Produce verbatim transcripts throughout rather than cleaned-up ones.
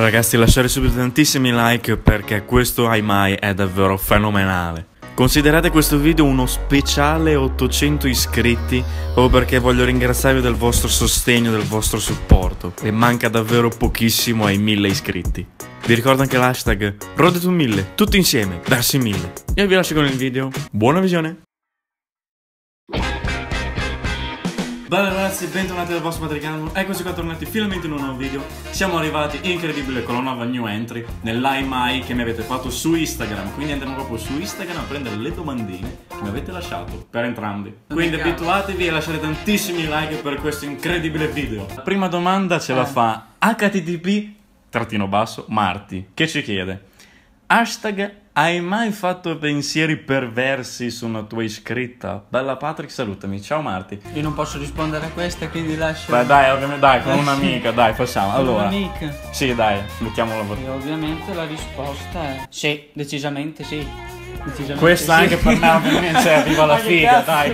Ragazzi, lasciate subito tantissimi like perché questo Ai Mai è davvero fenomenale. Considerate questo video uno speciale ottocento iscritti proprio perché voglio ringraziarvi del vostro sostegno, del vostro supporto e manca davvero pochissimo ai mille iscritti. Vi ricordo anche l'hashtag Road to mille, tutti insieme, verso i mille. Io vi lascio con il video, buona visione! Bene ragazzi, bentornati dal vostro Patricano, eccoci qua tornati finalmente in un nuovo video. Siamo arrivati incredibile con la nuova new entry nell'Ai Mai che mi avete fatto su Instagram. Quindi andremo proprio su Instagram a prendere le domandine che mi avete lasciato per entrambi. Quindi abituatevi e lasciate tantissimi like per questo incredibile video. La prima domanda ce la fa H T T P trattino basso Marti, che ci chiede: hashtag hai mai fatto pensieri perversi su una tua iscritta? Bella Patrick, salutami. Ciao Marti. Io non posso rispondere a questa, quindi lascio. Beh dai, ovviamente dai, con un'amica, dai, facciamo. Allora. Un'amica. Sì, dai, mettiamola per. E ovviamente la risposta è sì, decisamente sì. Decisamente Questa sì. anche per me, ovviamente, cioè, viva la Ma che figa, cazzo, dai, cioè.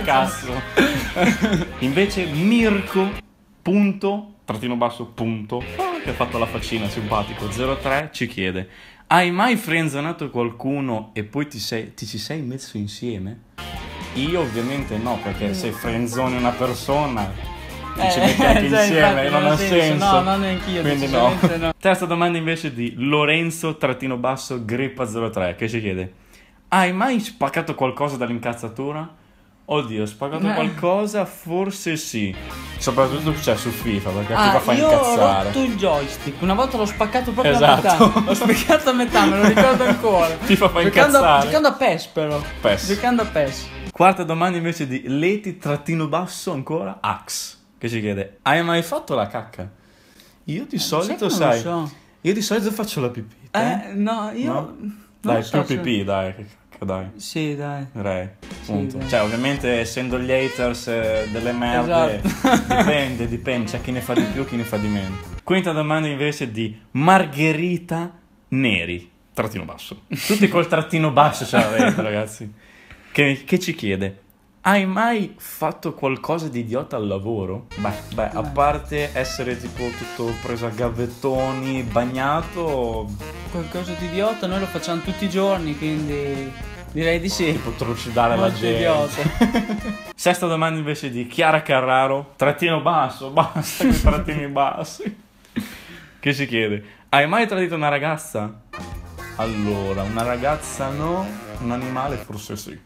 cazzo. Invece Mirko, punto, trattino basso, punto, che ha fatto la faccina, simpatico, zero tre, ci chiede: hai mai frenzonato qualcuno e poi ti, sei, ti ci sei messo insieme? Io ovviamente no, perché se frenzoni una persona ti Eh, ci metti anche cioè, insieme, infatti, non ha senso. No, non neanch'io, quindi no. no. Terza domanda invece di Lorenzo, trattino basso, grippa zero tre, che ci chiede: hai mai spaccato qualcosa dall'incazzatura? Oddio, spaccato eh. qualcosa? Forse sì. Soprattutto c'è su FIFA, perché Ah, FIFA fa io incazzare. ho rotto il joystick. Una volta l'ho spaccato proprio Esatto. a metà. L'ho spaccato a metà, me lo ricordo ancora. FIFA fa giocando, incazzare. giocando a PES però. PES. Giocando a PES. Quarta domanda invece di Leti trattino basso ancora Ax, che ci chiede: hai mai fatto la cacca? Io di solito sai, sai, non lo so. io di solito faccio la pipì. te? Eh, no, io No? non Dai, lo so più se- pipì, dai, che cacca, dai. Sì, dai. Direi, punto. dai. Cioè, ovviamente essendo gli haters eh, delle merde, Esatto. dipende, dipende, c'è chi ne fa di più, chi ne fa di meno. Quinta domanda invece di Margherita Neri, trattino basso. Tutti col trattino basso ce l'avete, ragazzi. Che, che ci chiede: hai mai fatto qualcosa di idiota al lavoro? Beh, beh, a parte essere tipo tutto preso a gavettoni, bagnato, Qualcosa di idiota, noi lo facciamo tutti i giorni, quindi direi di sì. tipo trucidare la Molto gente. idiota. Sesta domanda invece di Chiara Carraro, trattino basso, basta che trattini bassi. Che si chiede: hai mai tradito una ragazza? Allora, una ragazza no, un animale forse sì.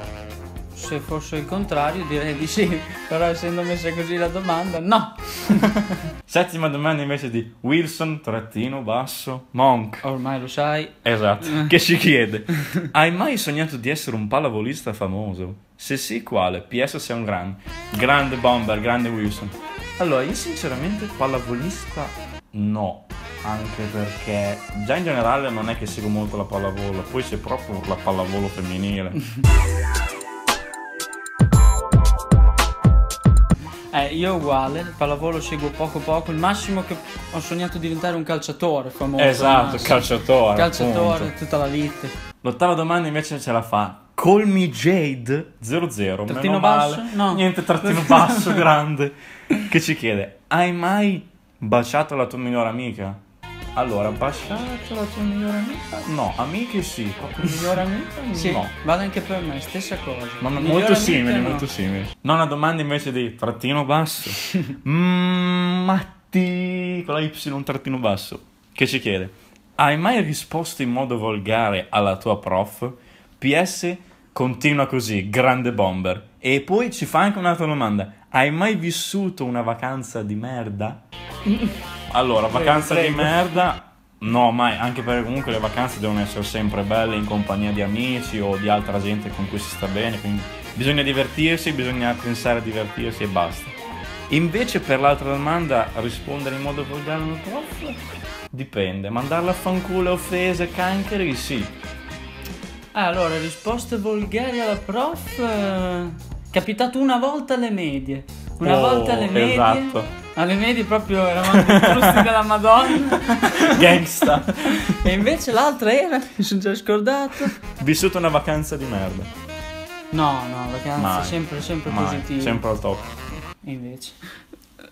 Se fosse il contrario direi di sì, però essendo messa così la domanda, no. Settima domanda invece di Wilson, trattino basso, Monk. Ormai lo sai. Esatto, che ci chiede: hai mai sognato di essere un pallavolista famoso? Se sì, quale? P S sei un grande. Grande bomber, grande Wilson. Allora, io sinceramente pallavolista no, anche perché già in generale non è che seguo molto la pallavolo, poi c'è proprio la pallavolo femminile. Eh, io uguale, pallavolo seguo poco poco, il massimo che ho sognato di diventare un calciatore famoso. Esatto, massimo. calciatore. Calciatore, appunto. tutta la vita. L'ottava domanda invece ce la fa Call Me Jade zero zero. Trattino Meno male. basso? No. Niente trattino basso grande. Che ci chiede: hai mai baciato la tua migliore amica? Allora, baciato la tua migliore amica? No, amiche sì, proprio migliore amica? Sì, No. vale anche per me, stessa cosa. Ma Migliore molto amica, simili, no. molto simili. Nona domanda invece di trattino basso. mm, Matti con la Y trattino basso. Che ci chiede: hai mai risposto in modo volgare alla tua prof? P S continua così, grande bomber. E poi ci fa anche un'altra domanda: hai mai vissuto una vacanza di merda? Allora, vacanza prego. di merda no, mai, anche perché comunque le vacanze devono essere sempre belle in compagnia di amici o di altra gente con cui si sta bene, quindi bisogna divertirsi, bisogna pensare a divertirsi e basta. Invece per l'altra domanda, rispondere in modo volgare al prof? Dipende, mandarla a fanculo, offese, cancri, sì. Ah, allora, risposte volgari alla prof. eh, Capitato una volta alle medie. Una Oh, volta alle medie. esatto. Alle medie proprio eravamo dei frusti della Madonna. Gangsta. E invece l'altra era, mi sono già scordato. Vissuto una vacanza di merda. No, no, vacanze Mai. sempre, sempre Mai, positive. sempre al top. E invece.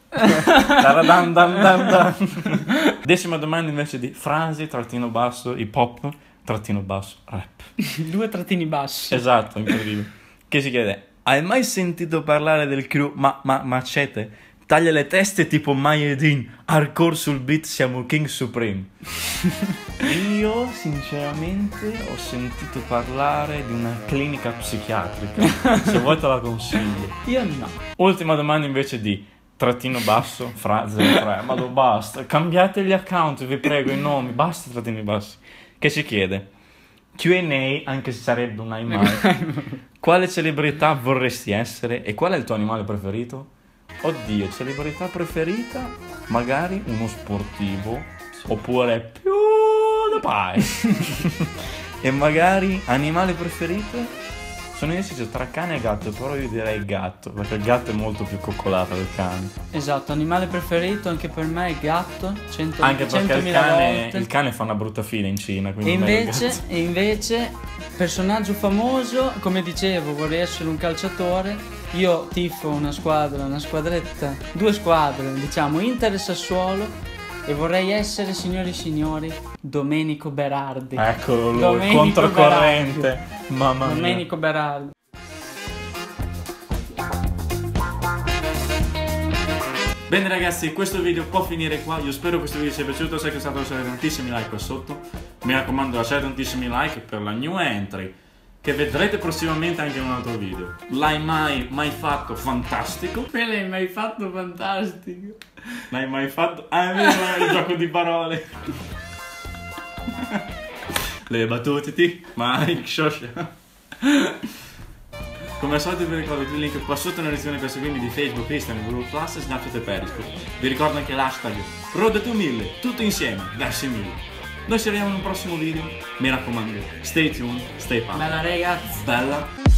Taradan dan dan dan. Decima domanda invece di frasi, trattino basso, hip hop, trattino basso, rap. Due trattini bassi. Esatto, incredibile. Che si chiede, hai mai sentito parlare del crew ma, ma, Macete? Taglia le teste tipo Mayedin, hardcore sul beat, siamo King Supreme. Io sinceramente ho sentito parlare di una clinica psichiatrica, se vuoi te la consiglio. Io no. Ultima domanda invece di trattino basso, frase tre, ma lo basta, cambiate gli account, vi prego, i nomi, basta trattini bassi. Che si chiede, Q and A, anche se sarebbe un hai mai, quale celebrità vorresti essere e qual è il tuo animale preferito? Oddio, celebrità preferita? Magari uno sportivo, oppure più da pai. E magari animale preferito? Sono indeciso tra cane e gatto, però io direi gatto, perché il gatto è molto più coccolato del cane. Esatto, animale preferito anche per me è gatto, cento, Anche perché il centomila cane, volte. il cane fa una brutta fine in Cina, quindi E meglio il invece, gatto. e invece, personaggio famoso, come dicevo, vorrei essere un calciatore. Io tifo una squadra, una squadretta, due squadre, diciamo, Inter e Sassuolo. E vorrei essere, signori e signori, Domenico Berardi. Eccolo lui, Domenico controcorrente. Berardi. Mamma mia. Domenico Berardi. Bene ragazzi, questo video può finire qua. Io spero che questo video sia piaciuto. Se è stato, lasciate tantissimi like qua sotto. Mi raccomando, lasciate tantissimi like per la new entry, che vedrete prossimamente anche in un altro video. L'hai mai, mai fatto fantastico? Me l'hai mai fatto fantastico. L'hai mai fatto? Ah, è vero, il gioco di parole. Le battute di Mike Shosha. Come al solito vi ricordo il link qua sotto nella descrizione per seguirmi di Facebook, Instagram, Google Plus, Snapchat e Periscope. Vi ricordo anche l'hashtag Road to mille, tutto insieme, verso i mille. Noi ci vediamo in un prossimo video. Mi raccomando, stay tuned, stay fun. Bella ragazzi. Bella.